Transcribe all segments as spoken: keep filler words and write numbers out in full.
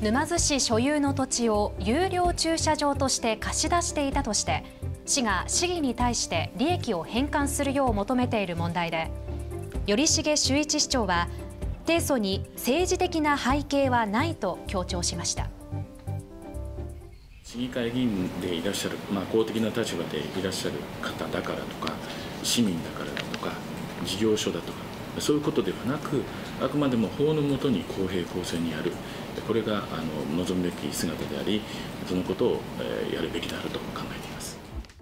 沼津市所有の土地を有料駐車場として貸し出していたとして市が市議に対して利益を返還するよう求めている問題で、頼重修一市長は提訴に政治的な背景はないと強調しました。 市議会議員でいらっしゃる、まあ、公的な立場でいらっしゃる方だからとか、市民だからだとか、事業所だとか、そういうことではなく、あくまでも法の下に公平公正にやる、これがあの望むべき姿であり、そのことを、えー、やるべきであると考えています。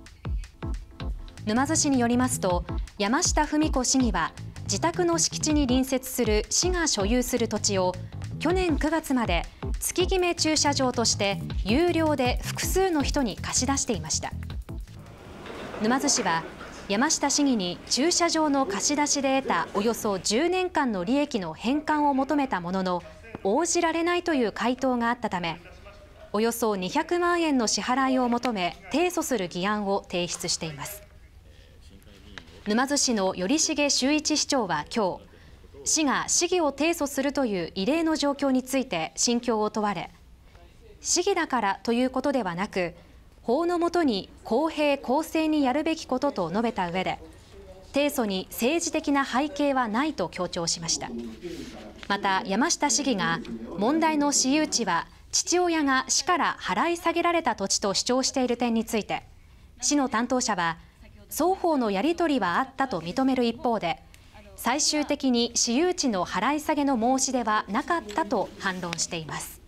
沼津市によりますと、山下富美子市議は自宅の敷地に隣接する市が所有する土地を去年くがつまで月決め駐車場として有料で複数の人に貸し出していました。沼津市は山下市議に駐車場の貸し出しで得たおよそじゅうねんかんの利益の返還を求めたものの応じられないという回答があったため、およそにひゃくまんえんの支払いを求め提訴する議案を提出しています。沼津市の頼重修一市長は今日、市が市議を提訴するという異例の状況について心境を問われ、市議だからということではなく、法の下に公平公正にやるべきことと述べた上で、提訴に政治的な背景はないと強調しました。また山下市議が問題の私有地は父親が市から払い下げられた土地と主張している点について、市の担当者は双方のやり取りはあったと認める一方で、最終的に私有地の払い下げの申し出はなかったと反論しています。